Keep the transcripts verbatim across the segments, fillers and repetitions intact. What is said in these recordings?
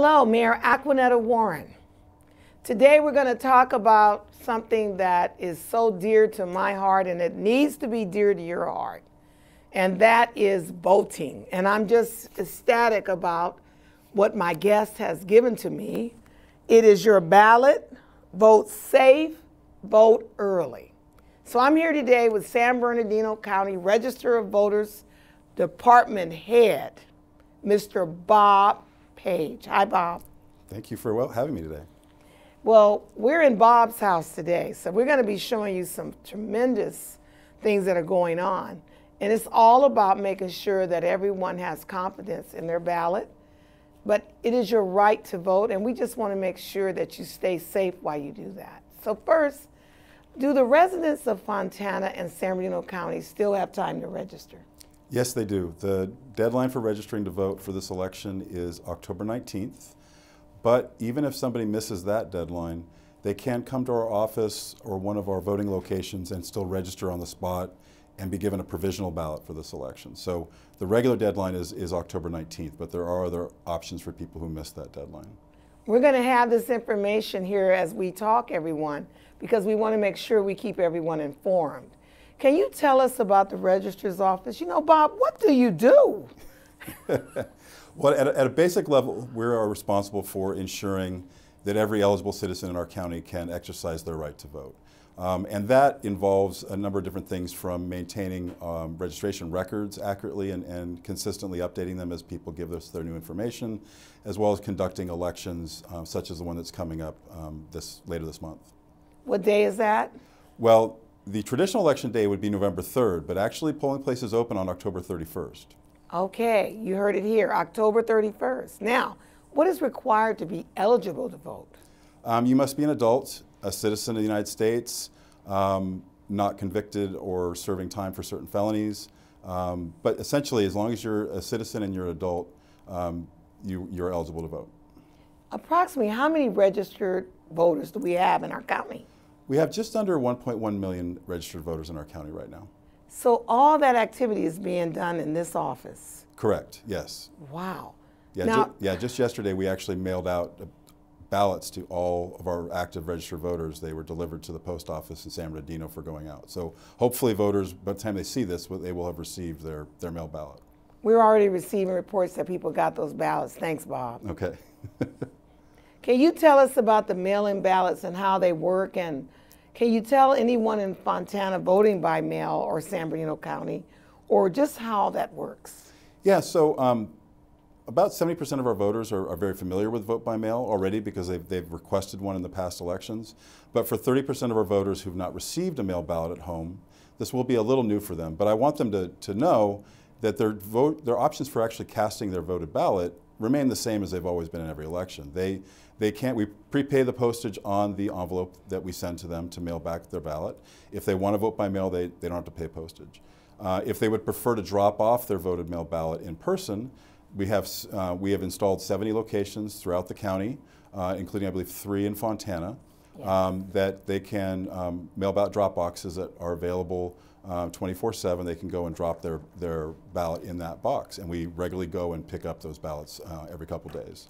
Hello, Mayor Acquanetta Warren. Today we're going to talk about something that is so dear to my heart and it needs to be dear to your heart, and that is voting. And I'm just ecstatic about what my guest has given to me. It is your ballot. Vote safe, vote early. So I'm here today with San Bernardino County Register of Voters Department Head, Mister Bob Page. Hi, Bob. Thank you for well, having me today. Well, we're in Bob's house today, so we're going to be showing you some tremendous things that are going on. And it's all about making sure that everyone has confidence in their ballot. But it is your right to vote, and we just want to make sure that you stay safe while you do that. So first, do the residents of Fontana and San Bernardino County still have time to register? Yes, they do. The deadline for registering to vote for this election is October nineteenth. But even if somebody misses that deadline, they can come to our office or one of our voting locations and still register on the spot and be given a provisional ballot for this election. So the regular deadline is, is October nineteenth, but there are other options for people who missed that deadline. We're going to have this information here as we talk, everyone, because we want to make sure we keep everyone informed. Can you tell us about the Registrar's office? You know, Bob, what do you do? Well, at a, at a basic level, we are responsible for ensuring that every eligible citizen in our county can exercise their right to vote. Um, and that involves a number of different things, from maintaining um, registration records accurately and, and consistently updating them as people give us their new information, as well as conducting elections um, such as the one that's coming up um, this later this month. What day is that? Well, the traditional election day would be November third, but actually polling places open on October thirty-first. Okay, you heard it here, October thirty-first. Now, what is required to be eligible to vote? Um, you must be an adult, a citizen of the United States, um, not convicted or serving time for certain felonies. Um, but essentially, as long as you're a citizen and you're an adult, um, you, you're eligible to vote. Approximately how many registered voters do we have in our county? We have just under one point one million registered voters in our county right now. So all that activity is being done in this office? Correct, yes. Wow. Yeah, now, ju yeah, just yesterday we actually mailed out ballots to all of our active registered voters. They were delivered to the post office in San Bernardino for going out. So hopefully voters, by the time they see this, they will have received their, their mail ballot. We're already receiving reports that people got those ballots. Thanks, Bob. Okay. Can you tell us about the mail-in ballots and how they work? And can you tell anyone in Fontana voting by mail or San Bernardino County, or just how that works? Yeah, so um, about seventy percent of our voters are, are very familiar with vote by mail already because they've, they've requested one in the past elections. But for thirty percent of our voters who've not received a mail ballot at home, this will be a little new for them. But I want them to, to know that their, vote, their options for actually casting their voted ballot remain the same as they've always been in every election. They, they can't, we prepay the postage on the envelope that we send to them to mail back their ballot. If they want to vote by mail, they, they don't have to pay postage. Uh, if they would prefer to drop off their voted mail ballot in person, we have, uh, we have installed seventy locations throughout the county, uh, including I believe three in Fontana, yeah. um, that they can um, mail ballot drop boxes that are available twenty-four seven. They can go and drop their, their ballot in that box, and we regularly go and pick up those ballots uh, every couple days.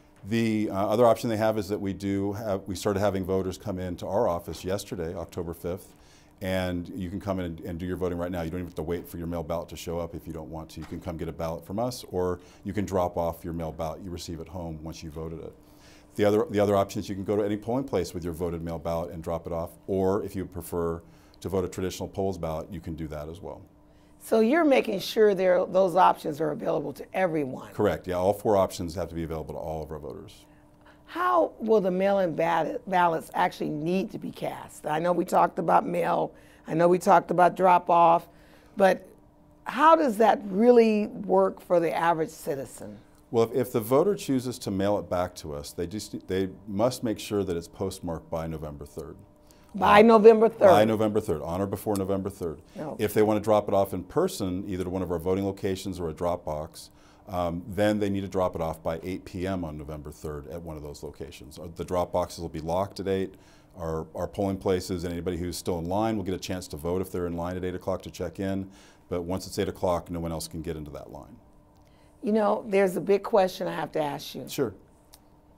The uh, other option they have is that we do have, we started having voters come into our office yesterday, October fifth, and you can come in and, and do your voting right now. You don't even have to wait for your mail ballot to show up if you don't want to. You can come get a ballot from us, or you can drop off your mail ballot you receive at home once you voted it. The other, the other option is you can go to any polling place with your voted mail ballot and drop it off, or if you prefer to vote a traditional polls ballot, you can do that as well. So you're making sure there, those options are available to everyone? Correct, yeah, all four options have to be available to all of our voters. How will the mail-in ballots actually need to be cast? I know we talked about mail, I know we talked about drop-off, but how does that really work for the average citizen? Well, if, if the voter chooses to mail it back to us, they, just, they must make sure that it's postmarked by November third. By uh, November third? By November third, on or before November third. No. If they want to drop it off in person, either to one of our voting locations or a drop box, um, then they need to drop it off by eight p m on November third at one of those locations. The drop boxes will be locked at eight. Our, our polling places and anybody who's still in line will get a chance to vote if they're in line at eight o'clock to check in. But once it's eight o'clock, no one else can get into that line. You know, there's a big question I have to ask you. Sure.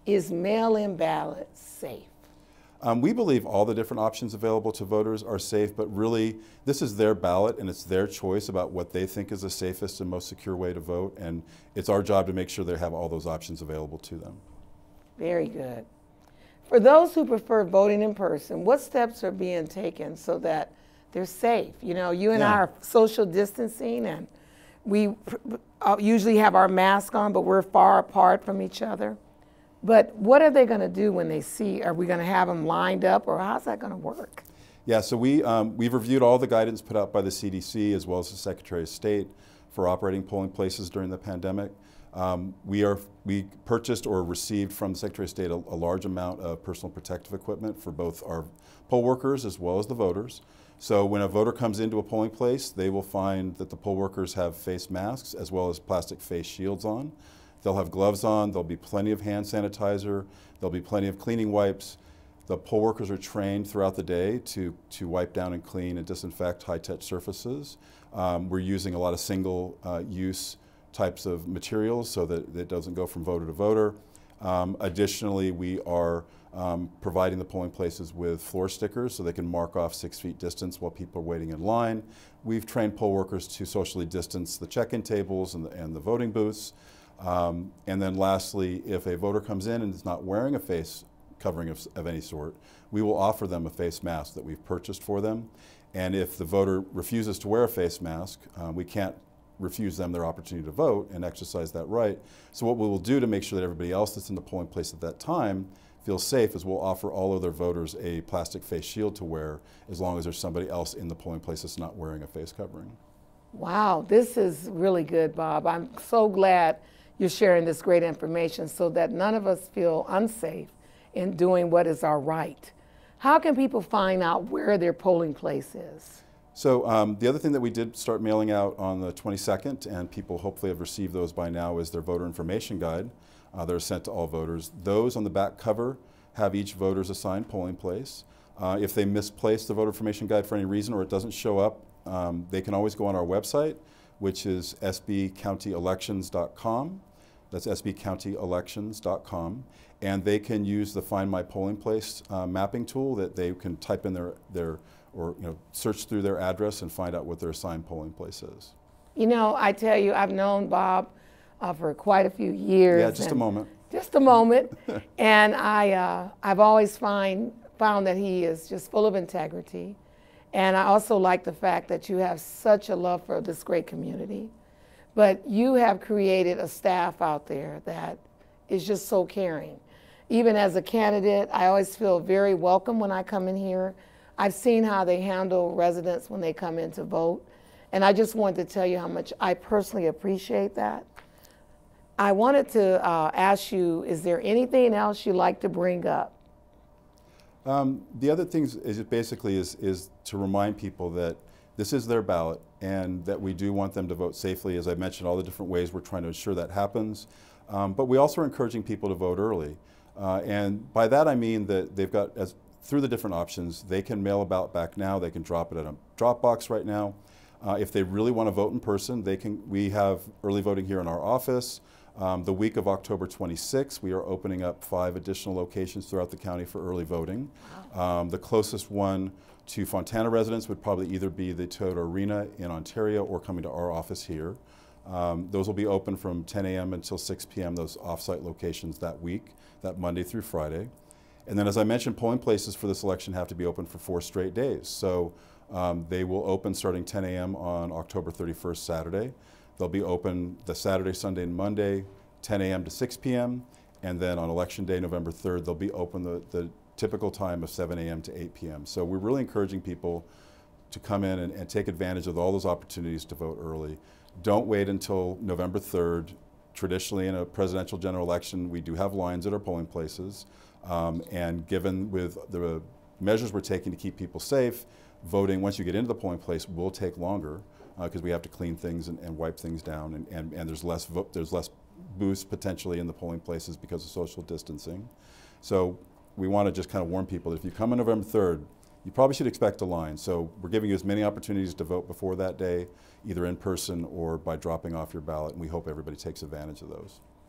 Is mail-in ballots safe? Um, we believe all the different options available to voters are safe, but really this is their ballot and it's their choice about what they think is the safest and most secure way to vote, and it's our job to make sure they have all those options available to them. Very good. For those who prefer voting in person, what steps are being taken so that they're safe? You know, you and Yeah. I are social distancing, and we usually have our mask on, but we're far apart from each other. But what are they going to do when they see? Are we going to have them lined up, or how's that going to work? Yeah, so we, um, we've reviewed all the guidance put out by the C D C as well as the Secretary of State for operating polling places during the pandemic. Um, we, are, we purchased or received from the Secretary of State a, a large amount of personal protective equipment for both our poll workers as well as the voters. So when a voter comes into a polling place, they will find that the poll workers have face masks as well as plastic face shields on. They'll have gloves on, there'll be plenty of hand sanitizer, there'll be plenty of cleaning wipes. The poll workers are trained throughout the day to, to wipe down and clean and disinfect high-touch surfaces. Um, we're using a lot of single-use uh, types of materials so that it doesn't go from voter to voter. Um, additionally, we are um, providing the polling places with floor stickers so they can mark off six feet distance while people are waiting in line. We've trained poll workers to socially distance the check-in tables and the, and the voting booths. Um, and then lastly, if a voter comes in and is not wearing a face covering of, of any sort, we will offer them a face mask that we've purchased for them. And if the voter refuses to wear a face mask, uh, we can't refuse them their opportunity to vote and exercise that right. So what we will do to make sure that everybody else that's in the polling place at that time feels safe is we'll offer all other voters a plastic face shield to wear as long as there's somebody else in the polling place that's not wearing a face covering. Wow, this is really good, Bob. I'm so glad you're sharing this great information so that none of us feel unsafe in doing what is our right. How can people find out where their polling place is? So um, the other thing that we did start mailing out on the twenty-second, and people hopefully have received those by now, is their voter information guide. Uh, they're sent to all voters. Those on the back cover have each voter's assigned polling place. Uh, if they misplace the voter information guide for any reason or it doesn't show up, um, they can always go on our website, which is s b county elections dot com. That's s b county elections dot com. And they can use the Find My Polling Place uh, mapping tool that they can type in their, their or you know, search through their address and find out what their assigned polling place is. You know, I tell you, I've known Bob uh, for quite a few years. Yeah, just a moment. Just a moment. And I, uh, I've always find, found that he is just full of integrity. And I also like the fact that you have such a love for this great community. But you have created a staff out there that is just so caring. Even as a candidate, I always feel very welcome when I come in here. I've seen how they handle residents when they come in to vote. And I just wanted to tell you how much I personally appreciate that. I wanted to uh, ask you, is there anything else you'd like to bring up? Um, the other thing is it basically is, is to remind people that this is their ballot and that we do want them to vote safely. As I mentioned, all the different ways we're trying to ensure that happens. Um, but we also are encouraging people to vote early. Uh, and by that I mean that they've got, as through the different options, they can mail a ballot back now, they can drop it in a drop box right now. Uh, if they really want to vote in person, they can. We have early voting here in our office. Um, the week of October twenty-sixth, we are opening up five additional locations throughout the county for early voting. Um, the closest one to Fontana residents would probably either be the Toyota Arena in Ontario or coming to our office here. Um, those will be open from ten A M until six P M, those off-site locations that week, that Monday through Friday. And then as I mentioned, polling places for this election have to be open for four straight days. So um, they will open starting ten A M on October thirty-first, Saturday. They'll be open the Saturday, Sunday, and Monday, ten A M to six P M And then on Election Day, November third, they'll be open the, the typical time of seven A M to eight P M So we're really encouraging people to come in and, and take advantage of all those opportunities to vote early. Don't wait until November third. Traditionally, in a presidential general election, we do have lines at our polling places. Um, and given with the measures we're taking to keep people safe, voting once you get into the polling place will take longer because uh, we have to clean things and, and wipe things down, and, and, and there's less vote, there's less booths potentially in the polling places because of social distancing. So we want to just kind of warn people that if you come on November third, you probably should expect a line. So we're giving you as many opportunities to vote before that day, either in person or by dropping off your ballot, and we hope everybody takes advantage of those.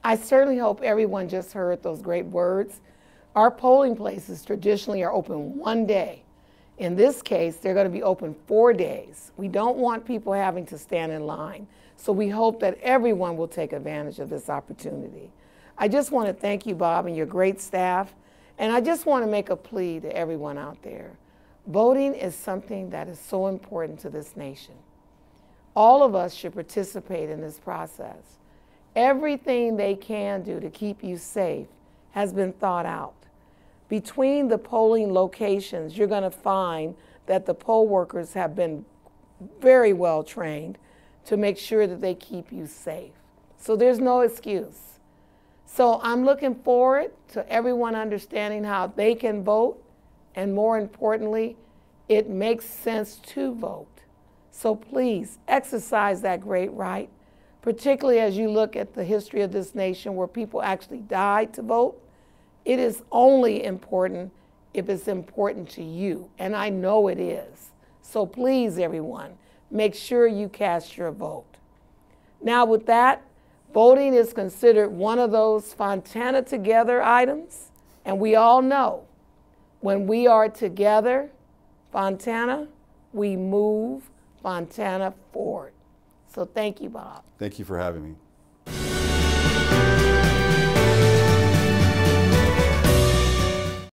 I certainly hope everyone just heard those great words. Our polling places traditionally are open one day. In this case, they're going to be open four days. We don't want people having to stand in line. So we hope that everyone will take advantage of this opportunity. I just want to thank you, Bob, and your great staff. And I just want to make a plea to everyone out there. Voting is something that is so important to this nation. All of us should participate in this process. Everything they can do to keep you safe has been thought out. Between the polling locations, you're going to find that the poll workers have been very well trained to make sure that they keep you safe. So there's no excuse. So I'm looking forward to everyone understanding how they can vote, and more importantly, it makes sense to vote. So please exercise that great right, particularly as you look at the history of this nation where people actually died to vote. It is only important if it's important to you, and I know it is. So please, everyone, make sure you cast your vote. Now with that, voting is considered one of those Fontana Together items, and we all know when we are together, Fontana, we move Fontana forward. So thank you, Bob. Thank you for having me.